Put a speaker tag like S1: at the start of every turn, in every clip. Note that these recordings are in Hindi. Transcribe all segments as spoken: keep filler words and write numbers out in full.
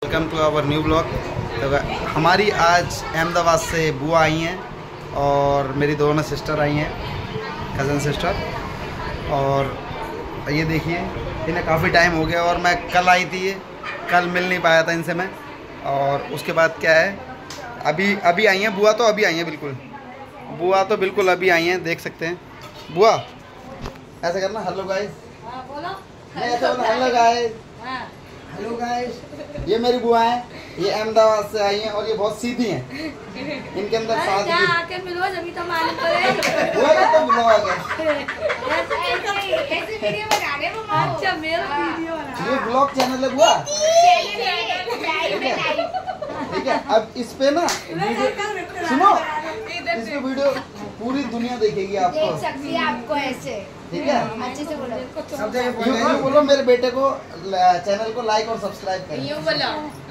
S1: Welcome to our new blog. तो हमारी आज अहमदाबाद से बुआ आई हैं और मेरी दोनों सिस्टर आई हैं, कज़न सिस्टर। और ये देखिए इन्हें काफ़ी टाइम हो गया और मैं कल आई थी, ये कल मिल नहीं पाया था इनसे मैं। और उसके बाद क्या है, अभी अभी आई हैं बुआ, तो अभी आई हैं बिल्कुल बुआ तो बिल्कुल अभी आई हैं, देख सकते हैं। बुआ ऐसे करना, हेलो गाइस। नहीं ऐसा बोलना, हेलो गाइस। Hello guys. ये मेरी बुआ है, ये अहमदाबाद से आई हैं और ये बहुत सीधी हैं, इनके अंदर सादगी।
S2: आके मिलो जब तो मालूम पड़े।
S1: बुआ का तो मिलो आगे।
S2: ऐसे वीडियो बना रहे हो। अच्छा मेरा वीडियो बना।
S1: ये ब्लॉग चैनल है बुआ, ठीक है। अब इस पे ना सुनो, इस पे वीडियो पूरी दुनिया देखेगी, आपको
S2: देख सकती है आपको ऐसे,
S1: ठीक है।
S2: अच्छे से बोलो,
S1: सब जगह यूँ बोलो मेरे बेटे को चैनल को लाइक और सब्सक्राइब करें।
S2: यूँ बोलो।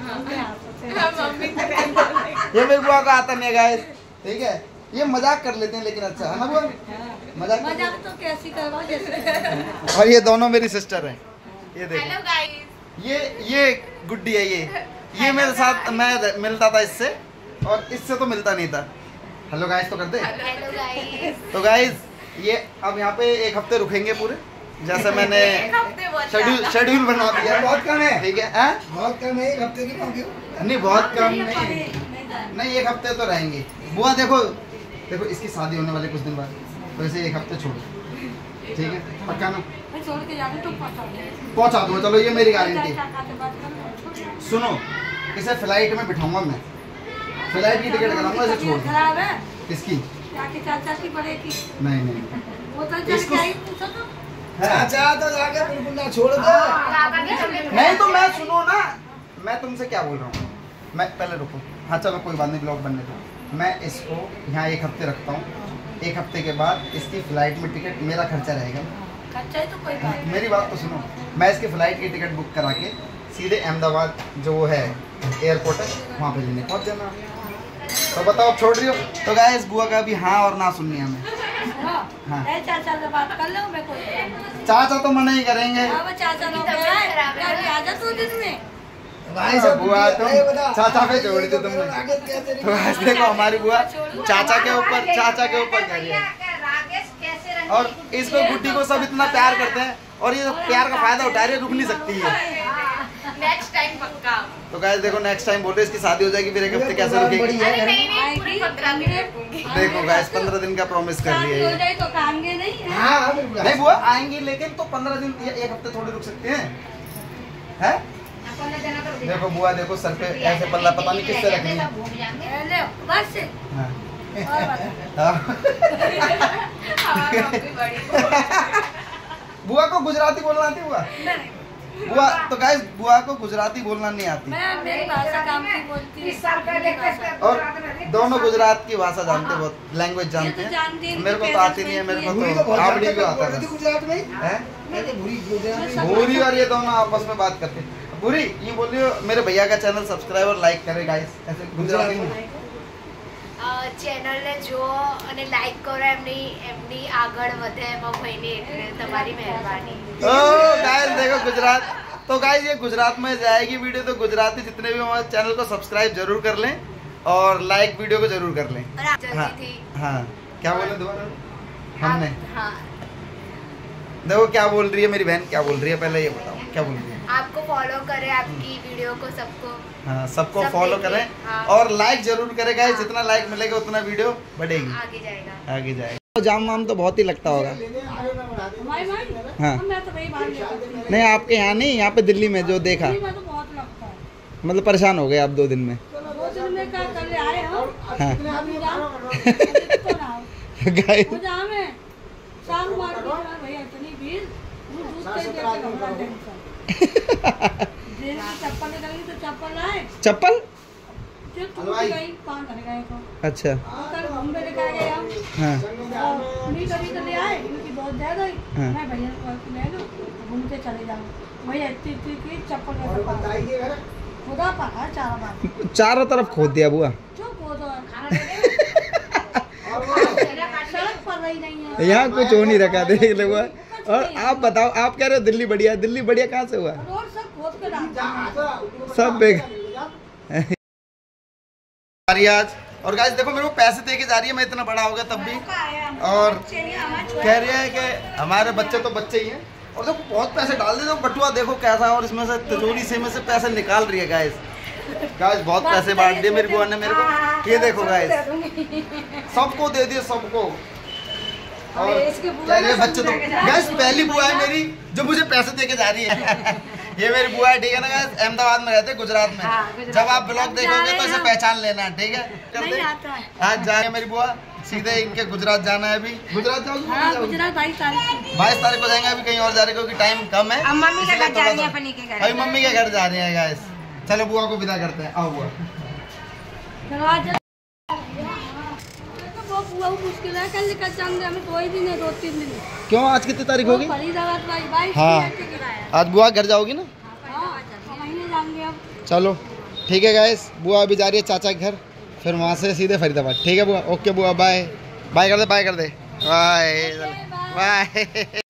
S1: ये मेरी बुआ को आता नहीं है गाइस, ठीक है। ये मजाक कर लेते हैं लेकिन अच्छा है ना बुआ, मजाक
S2: मजाक तो कैसी करवा जैसे।
S1: और ये दोनों मेरी सिस्टर हैं, ये देखो।
S2: Hello guys.
S1: ये ये गुड्डी है, ये ये मेरे साथ मैं मिलता था इससे, और इससे तो मिलता नहीं था। हेलो गाइस तो करते।
S2: Hello guys.
S1: तो गाइस ये अब यहाँ पे एक हफ्ते रुकेंगे पूरे, जैसे मैंने शेड्यूल शेड्यूल बना दिया। बहुत कम है, ठीक है आ? बहुत कम है, एक हफ्ते की नहीं, बहुत कम नहीं नहीं एक हफ्ते तो रहेंगे। बुआ देखो देखो इसकी शादी होने वाली कुछ दिन बाद, तो ऐसे एक हफ्ते छोड़, ठीक है पक्का ना?
S2: छोड़ के जाने तो
S1: पहुँचा दो, चलो ये मेरी गारंटी। सुनो, इसे फ्लाइट में बिठाऊंगा मैं, फ्लाइट की टिकट कराऊंगा, इसे छोड़
S2: खराब है।
S1: किसकी?
S2: चाचा की पड़ेगी।
S1: नहीं नहीं
S2: वो तो इसको
S1: चाचा तो जाके बिल्कुल ना छोड़ दो। नहीं तो मैं सुनो ना, मैं तुमसे क्या बोल रहा हूँ, मैं पहले रुको। हाँ चलो कोई बात नहीं, ब्लॉग बनने दो। मैं इसको यहाँ एक हफ्ते रखता हूँ, एक हफ्ते के बाद इसकी फ्लाइट में टिकट मेरा खर्चा रहेगा।
S2: खर्चा है तो कोई बात नहीं।
S1: मेरी बात तो सुनो, मैं इसकी फ्लाइट की टिकट बुक करा के सीधे अहमदाबाद जो है एयरपोर्ट है वहाँ पे लेने पहुँच जाना। तो बताओ अब छोड़ रही हो? तो गाइस बुआ का भी हाँ और ना सुननी है हमें।
S2: हाँ। चाचा से बात कर लो, मैं कोई
S1: चाचा तो मना ही करेंगे।
S2: चाचा लोग आजा दो दिन में
S1: भाई सब बुआ तुम चाचा पे छोड़ दी तुमने। तो ऐसे देखो हमारी बुआ चाचा के ऊपर चाचा के ऊपर कर रही है, और इसको गुड्डी को सब इतना प्यार करते हैं और ये प्यार का फायदा उठा रही है, रुक नहीं सकती है।
S2: नेक्स्ट टाइम पक्का।
S1: तो गाइस देखो नेक्स्ट टाइम बोल रहे इसकी शादी हो जाएगी, फिर एक हफ्ते कैसे रुकेगी? देखो गाइस पंद्रह दिन का प्रॉमिस कर रही है ये।
S2: तो खाएंगे नहीं?
S1: हाँ नहीं बुआ आएंगी, लेकिन तो पंद्रह दिन एक हफ्ते थोड़ी रुक सकते हैं, हैं? देखो बुआ देखो सर पे ऐसे पल्ला पता नहीं किससे रखनी है।
S2: बस
S1: बुआ को गुजराती बोलना आती? बुआ बुआ तो गाइस बुआ को गुजराती बोलना नहीं आती,
S2: मैं मेरी भाषा काम की बोलती हूँ, और
S1: दोनों गुजरात की भाषा जानते, बहुत लैंग्वेज जानते हैं। मेरे को तो आती नहीं है, मेरे को तो आवड़ी भी आता है गुजरात में। भूरी और ये दोनों आपस में बात करते हैं। भूरी ये बोलियो मेरे भैया का चैनल सब्सक्राइब और लाइक करे गाइस, ऐसे गुजराती में।
S2: ચેનલ ને જો અને લાઈક કરો, એમની એમની આગળ વધે એમાં ભાઈને એટલે તમારી મહેરબાની।
S1: ओ गाइस देखो गुजरात, तो गाइस ये गुजरात में जाएगी वीडियो, तो गुजराती जितने भी हमारे चैनल को सब्सक्राइब जरूर कर लें और लाइक वीडियो को जरूर कर लें। हाँ, हाँ क्या बोले दोबारा हमने? हाँ देखो क्या बोल रही है मेरी बहन, क्या बोल रही है पहले ये बताओ, क्या बोल रही है?
S2: आपको फॉलो करें, आपकी वीडियो को सबको
S1: हाँ सबको
S2: सब
S1: फॉलो करें,
S2: हाँ।
S1: और लाइक जरूर करें गाइस।
S2: हाँ।
S1: जितना लाइक मिलेगा उतना वीडियो बढ़ेगी,
S2: आगे जाएगा
S1: आगे जाएगा। जाम वाम तो बहुत ही लगता होगा। हाँ नहीं आपके यहाँ नहीं, यहाँ पे दिल्ली में जो देखा, मतलब परेशान हो गए आप दो दिन में। हाँ गाइस चप्पल अच्छा हाँ
S2: घूमते चले जाओ भैया, चप्पल
S1: चारों तरफ खोद दिया बुआ। यहाँ कुछ हो नहीं रखा, देख लो बुआ। और आप बताओ, आप कह रहे हो दिल्ली बढ़िया, दिल्ली बढ़िया कहाँ से हुआ? सब बेकार। रही है आज। और गाइस देखो मेरे को पैसे दे के जा रही है, मैं इतना बड़ा हो गया तब भी। और कह रही है कि हमारे बच्चे तो बच्चे ही हैं। और देखो बहुत पैसे डाल दे, बटुआ देखो कैसा, और इसमें से तिजोरी से में से पैसे निकाल रही है गाइस। गाइस बहुत पैसे बांट दिए मेरी बुआ ने मेरे को। ये देखो गाइस, सबको दे दिए सबको। और ये बच्चे तो गाइस पहली बुआ है मेरी जो मुझे पैसे दे के जा रही है। ये मेरी बुआ है, ठीक है ना गाइस। अहमदाबाद में रहते हैं, गुजरात में। हाँ, गुजरात जब आप ब्लॉग देखोगे तो इसे पहचान लेना, ठीक है। आज जा रही है मेरी बुआ, सीधे इनके गुजरात जाना है। अभी गुजरात जाओगे? हाँ, गुजरात बाईस तारीख बाईस तारीख को जाएंगे। अभी कहीं और जा रहे क्योंकि टाइम कम है। मम्मी के घर जा रही है, अपनी के घर। अभी मम्मी के घर जा रहे हैं गाइस। चलो बुआ को विदा करते हैं। आओ बुआ। मुश्किल है, कल निकल जाएंगे हमें, कोई दिन है, दो तीन दिन। क्यों आज कितनी तारीख होगी? हाँ आज बुआ घर जाओगी ना? चलो ठीक है गाइस, बुआ अभी जा रही है चाचा के घर, फिर वहाँ से सीधे फरीदाबाद। ठीक है बुआ, ओके बुआ, बाय बाय कर दे, बाय कर दे, बाय बाय।